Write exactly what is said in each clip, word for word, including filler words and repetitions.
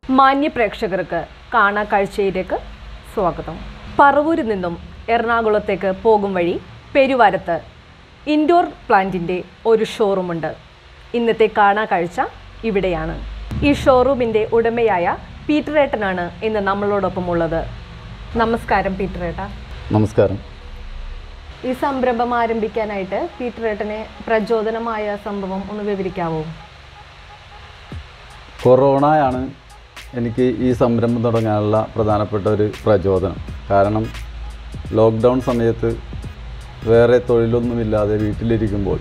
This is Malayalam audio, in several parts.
മാന്യ പ്രേക്ഷകർക്ക് കാണാ കാഴ്ചയിലേക്ക് സ്വാഗതം. പറവൂരിൽ നിന്നും എറണാകുളത്തേക്ക് പോകും വഴി പെരുവാരത്ത് ഇൻഡോർ പ്ലാന്റിൻ്റെ ഒരു ഷോറൂമുണ്ട്. ഇന്നത്തെ കാണാ കാഴ്ച ഇവിടെയാണ്. ഈ ഷോറൂമിൻ്റെ ഉടമയായ പീറ്ററേട്ടനാണ് ഇന്ന് നമ്മളോടൊപ്പം ഉള്ളത്. നമസ്കാരം പീറ്ററേട്ട. നമസ്കാരം. ഈ സംരംഭം ആരംഭിക്കാനായിട്ട് പീറ്ററേട്ടനെ പ്രചോദനമായ സംഭവം ഒന്ന് വിവരിക്കാവോ? കൊറോണയാണ് എനിക്ക് ഈ സംരംഭം തുടങ്ങാനുള്ള പ്രധാനപ്പെട്ട ഒരു പ്രചോദനം. കാരണം ലോക്ക്ഡൗൺ സമയത്ത് വേറെ തൊഴിലൊന്നുമില്ലാതെ വീട്ടിലിരിക്കുമ്പോൾ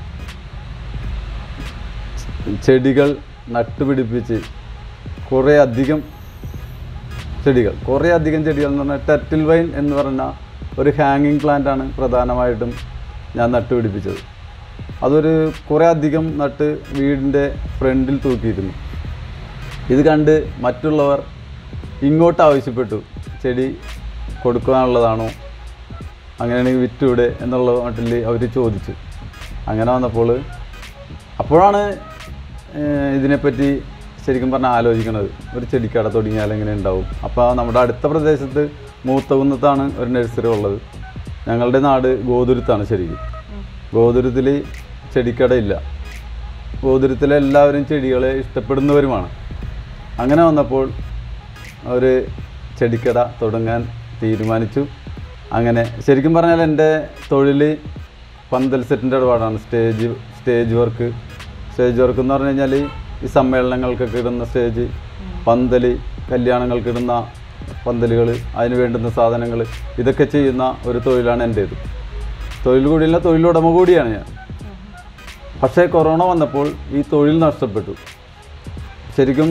ചെടികൾ നട്ടുപിടിപ്പിച്ച് കുറേ അധികം ചെടികൾ കുറേ അധികം ചെടികൾ എന്ന് പറഞ്ഞാൽ ടർട്ടിൽ വൈൻ എന്ന് പറഞ്ഞ ഒരു ഹാങ്ങിങ് പ്ലാന്റാണ് പ്രധാനമായിട്ടും ഞാൻ നട്ടുപിടിപ്പിച്ചത്. അതൊരു കുറേ അധികം നട്ട് വീടിൻ്റെ ഫ്രണ്ടിൽ തൂക്കിയിരുന്നു. ഇത് കണ്ട് മറ്റുള്ളവർ ഇങ്ങോട്ട് ആവശ്യപ്പെട്ടു, ചെടി കൊടുക്കാനുള്ളതാണോ, അങ്ങനെയാണെങ്കിൽ വിറ്റൂടെ എന്നുള്ള മട്ടിൽ അവർ ചോദിച്ചു. അങ്ങനെ വന്നപ്പോൾ അപ്പോഴാണ് ഇതിനെപ്പറ്റി ശരിക്കും പറഞ്ഞാൽ ആലോചിക്കുന്നത്, ഒരു ചെടിക്കട തുടങ്ങിയാൽ എങ്ങനെ ഉണ്ടാവും. അപ്പോൾ നമ്മുടെ അടുത്ത പ്രദേശത്ത് മൂത്തകുന്നത്താണ് ഒരു നഴ്സറി ഉള്ളത്. ഞങ്ങളുടെ നാട് ഗോതുരുത്താണ്. ശരിക്കും ഗോതുരുത്തിൽ ചെടിക്കടയില്ല. ഗോതുരുത്തിലെ എല്ലാവരും ചെടികളെ ഇഷ്ടപ്പെടുന്നവരുമാണ്. അങ്ങനെ വന്നപ്പോൾ ഒരു ചെടിക്കട തുടങ്ങാൻ തീരുമാനിച്ചു. അങ്ങനെ ശരിക്കും പറഞ്ഞാൽ എൻ്റെ തൊഴിൽ പന്തൽ സെറ്റിൻ്റെ ഇടപാടാണ്. Stage stage work stage work എന്ന് പറഞ്ഞു കഴിഞ്ഞാൽ ഈ സമ്മേളനങ്ങൾക്കൊക്കെ ഇടുന്ന സ്റ്റേജ്, പന്തൽ, കല്യാണങ്ങൾക്ക് ഇടുന്ന പന്തലുകൾ, അതിന് വേണ്ടുന്ന സാധനങ്ങൾ, ഇതൊക്കെ ചെയ്യുന്ന ഒരു തൊഴിലാണ് എൻ്റേത്. തൊഴിൽ കൂടിയല്ല, തൊഴിലുടമ കൂടിയാണ് ഞാൻ. പക്ഷേ കൊറോണ വന്നപ്പോൾ ഈ തൊഴിൽ നഷ്ടപ്പെട്ടു. ശരിക്കും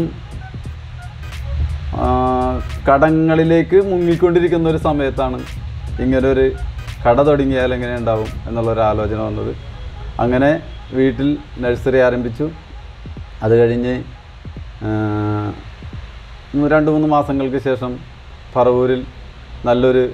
കടങ്ങളിലേക്ക് മുങ്ങിക്കൊണ്ടിരിക്കുന്ന ഒരു സമയത്താണ് ഇങ്ങനൊരു കട തുടങ്ങിയാൽ എങ്ങനെ ഉണ്ടാവും എന്നുള്ളൊരു ആലോചന വന്നത്. അങ്ങനെ വീട്ടിൽ നഴ്സറി ആരംഭിച്ചു. അത് കഴിഞ്ഞ് രണ്ട് മൂന്ന് മാസങ്ങൾക്ക് ശേഷം പറവൂരിൽ നല്ലൊരു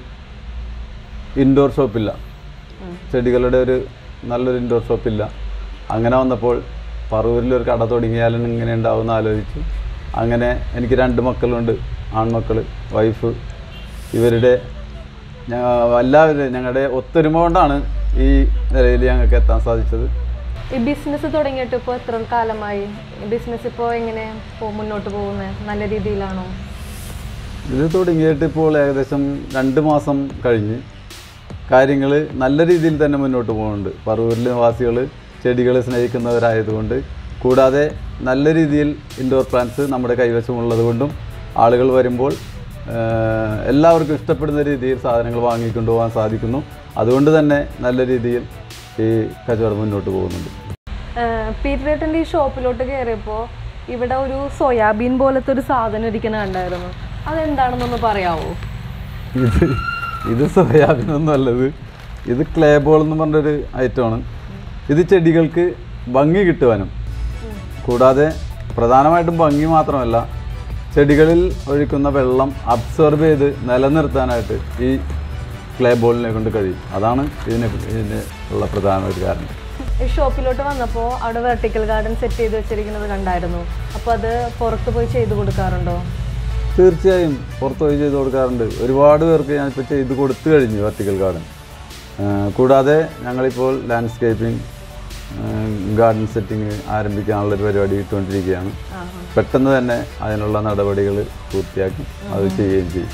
ഇൻഡോർ ഷോപ്പില്ല, ചെടികളുടെ ഒരു നല്ലൊരു ഇൻഡോർ ഷോപ്പില്ല. അങ്ങനെ വന്നപ്പോൾ പറവൂരിലൊരു കട തുടങ്ങിയാലും ഇങ്ങനെ ഉണ്ടാവുമെന്ന് ആലോചിച്ചു. അങ്ങനെ എനിക്ക് രണ്ട് മക്കളുണ്ട്, ആൺമക്കൾ, വൈഫ്. ഇവരുടെ എല്ലാവരും ഞങ്ങളുടെ ഒത്തൊരുമ കൊണ്ടാണ് ഈ നിലയിൽ ഞങ്ങൾക്ക് എത്താൻ സാധിച്ചത്. ഈ ബിസിനസ് തുടങ്ങിയിട്ട് ഇപ്പോൾ എത്ര കാലമായി? ബിസിനസ് ഇപ്പോൾ എങ്ങനെ മുന്നോട്ട് പോകുന്നത്? നല്ല രീതിയിലാണോ? ഇത് തുടങ്ങിയിട്ട് ഇപ്പോൾ ഏകദേശം രണ്ട് മാസം കഴിഞ്ഞ് കാര്യങ്ങൾ നല്ല രീതിയിൽ തന്നെ മുന്നോട്ട് പോകുന്നുണ്ട്. പറവൂരിലെ നിവാസികൾ ചെടികളെ സ്നേഹിക്കുന്നവരായതുകൊണ്ട്, കൂടാതെ നല്ല രീതിയിൽ ഇൻഡോർ പ്ലാന്റ്സ് നമ്മുടെ കൈവശമുള്ളത് കൊണ്ടും ആളുകൾ വരുമ്പോൾ എല്ലാവർക്കും ഇഷ്ടപ്പെടുന്ന രീതിയിൽ സാധനങ്ങൾ വാങ്ങിക്കൊണ്ടു പോകാൻ സാധിക്കുന്നു. അതുകൊണ്ട് തന്നെ നല്ല രീതിയിൽ ഈ കച്ചവടം മുന്നോട്ട് പോകുന്നുണ്ട്. പീറ്ററേട്ടൻ്റെ ഈ ഷോപ്പിലോട്ട് കയറിയപ്പോൾ ഇവിടെ ഒരു സോയാബീൻ പോലത്തെ ഒരു സാധനം ഇരിക്കുന്ന കണ്ടായിരുന്നു. അതെന്താണെന്നൊന്ന് പറയാമോ? ഇത് ഇത് സോയാബീൻ ഒന്നും അല്ലത്, ഇത് ക്ലേ ബോൾ എന്ന് പറഞ്ഞൊരു ഐറ്റമാണ്. ഇത് ചെടികൾക്ക് ഭംഗി കിട്ടുവാനും, കൂടാതെ പ്രധാനമായിട്ടും ഭംഗി മാത്രമല്ല, ചെടികളിൽ ഒഴിക്കുന്ന വെള്ളം അബ്സോർബ് ചെയ്ത് നിലനിർത്താനായിട്ട് ഈ ക്ലേ ബോളിനെ കൊണ്ട് കഴിയും. അതാണ് ഇതിനെ ഇതിന് ഉള്ള പ്രധാന ഒരു കാരണം. ഈ ഷോപ്പിലോട്ട് വന്നപ്പോൾ അവിടെ വെർട്ടിക്കൽ ഗാർഡൻ സെറ്റ് ചെയ്ത് വെച്ചിരിക്കുന്നത് കണ്ടായിരുന്നു. അപ്പോൾ അത് പുറത്ത് പോയി ചെയ്ത് കൊടുക്കാറുണ്ടോ? തീർച്ചയായും പുറത്ത് പോയി ചെയ്ത് കൊടുക്കാറുണ്ട്. ഒരുപാട് പേർക്ക് ഞാനിപ്പോൾ ചെയ്ത് കൊടുത്തു കഴിഞ്ഞു വെർട്ടിക്കൽ ഗാർഡൻ. കൂടാതെ ഞങ്ങളിപ്പോൾ ലാൻഡ്സ്കേപ്പിംഗ് ഗാർഡൻ സെറ്റിങ് ആരംഭിക്കാനുള്ളൊരു പരിപാടി ഇട്ടുകൊണ്ടിരിക്കുകയാണ്. പെട്ടെന്ന് തന്നെ അതിനുള്ള നടപടികൾ പൂർത്തിയാക്കി അത് ചെയ്യുകയും ചെയ്യും.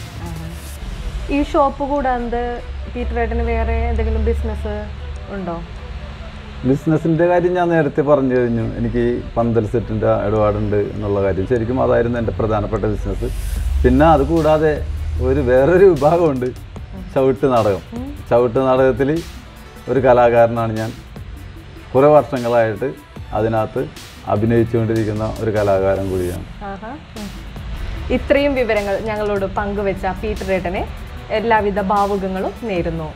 ഈ ഷോപ്പ് കൂടാതെ പീറ്ററേട്ടന് വേറെ എന്തെങ്കിലും ബിസിനസ് ഉണ്ടോ? ബിസിനസ്സിൻ്റെ കാര്യം ഞാൻ നേരത്തെ പറഞ്ഞു കഴിഞ്ഞു. എനിക്ക് പന്തൽ സെറ്റിൻ്റെ ഇടപാടുണ്ട് എന്നുള്ള കാര്യം. ശരിക്കും അതായിരുന്നു എൻ്റെ പ്രധാനപ്പെട്ട ബിസിനസ്. പിന്നെ അതുകൂടാതെ ഒരു വേറൊരു വിഭാഗമുണ്ട്, ചവിട്ട് നാടകം. ചവിട്ട് നാടകത്തിൽ ഒരു കലാകാരനാണ് ഞാൻ. കുറേ വർഷങ്ങളായിട്ട് അതിനകത്ത് അഭിനയിച്ചുകൊണ്ടിരിക്കുന്ന ഒരു കലാകാരൻ കൂടിയാണ്. ഇത്രയും വിവരങ്ങൾ ഞങ്ങളോട് പങ്കുവെച്ച പീറ്ററേട്ടനെ എല്ലാവിധ ഭാവുകങ്ങളും നേരുന്നു.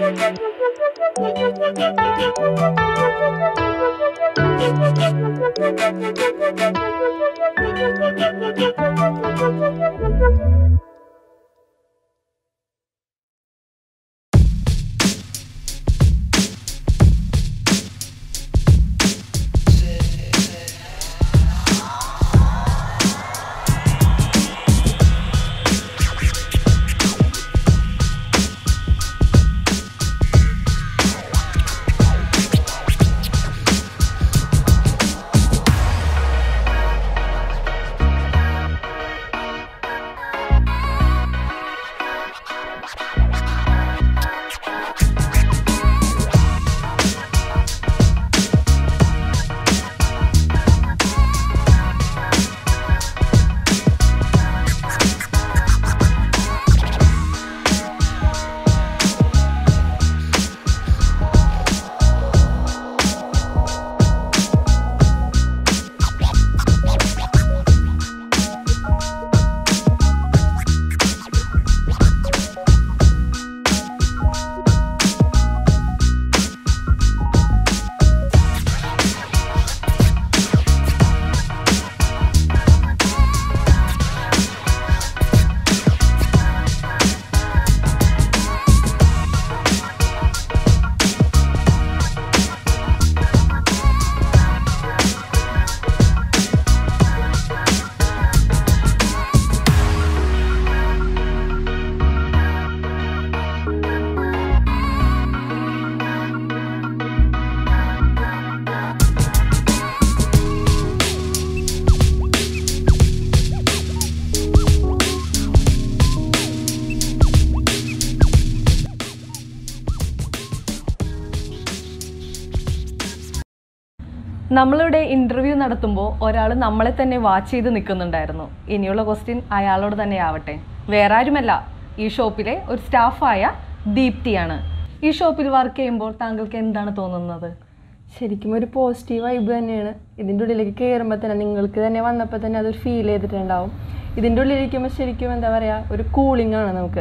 നമ്മളിവിടെ ഇൻ്റർവ്യൂ നടത്തുമ്പോൾ ഒരാൾ നമ്മളെ തന്നെ വാച്ച് ചെയ്ത് നിൽക്കുന്നുണ്ടായിരുന്നു. ഇനിയുള്ള ക്വസ്റ്റ്യൻ അയാളോട് തന്നെ ആവട്ടെ. വേറെ ആരുമല്ല, ഈ ഷോപ്പിലെ ഒരു സ്റ്റാഫായ ദീപ്തിയാണ്. ഈ ഷോപ്പിൽ വർക്ക് ചെയ്യുമ്പോൾ താങ്കൾക്ക് എന്താണ് തോന്നുന്നത്? ശരിക്കും ഒരു പോസിറ്റീവ് വൈബ് തന്നെയാണ്. ഇതിൻ്റെ ഉള്ളിലേക്ക് കയറുമ്പോൾ തന്നെ നിങ്ങൾക്ക് തന്നെ വന്നപ്പോൾ തന്നെ അതൊരു ഫീൽ ചെയ്തിട്ടുണ്ടാവും. ഇതിൻ്റെ ഉള്ളിലിരിക്കുമ്പോൾ ശരിക്കും എന്താ പറയുക, ഒരു കൂളിംഗ് ആണ്. നമുക്ക്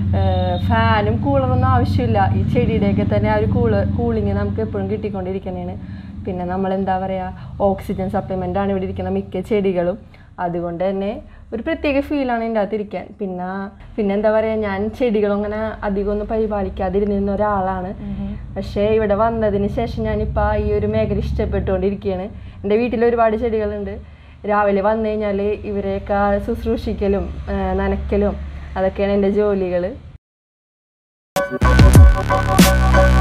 ഫാനും കൂളറൊന്നും ആവശ്യമില്ല. ഈ ചെടിയുടെയൊക്കെ തന്നെ ആ ഒരു കൂള് കൂളിങ് നമുക്ക് എപ്പോഴും കിട്ടിക്കൊണ്ടിരിക്കുന്നതാണ്. പിന്നെ നമ്മളെന്താ പറയുക, ഓക്സിജൻ സപ്ലിമെൻ്റാണ് ഇവിടെ ഇരിക്കുന്ന മിക്ക ചെടികളും. അതുകൊണ്ട് തന്നെ ഒരു പ്രത്യേക ഫീലാണ് ഇതിൻ്റെ അകത്തിരിക്കാൻ. പിന്നെ പിന്നെ എന്താ പറയുക, ഞാൻ ചെടികളങ്ങനെ അധികം ഒന്നും പരിപാലിക്കാതിരുന്നിരുന്ന ഒരാളാണ്. പക്ഷേ ഇവിടെ വന്നതിന് ശേഷം ഞാനിപ്പോൾ ഈ ഒരു മേഖല ഇഷ്ടപ്പെട്ടുകൊണ്ടിരിക്കുകയാണ്. എൻ്റെ വീട്ടിൽ ഒരുപാട് ചെടികളുണ്ട്. രാവിലെ വന്നു കഴിഞ്ഞാൽ ഇവരെയൊക്കെ ശുശ്രൂഷിക്കലും നനയ്ക്കലും അതൊക്കെയാണ് എൻ്റെ ജോലികൾ.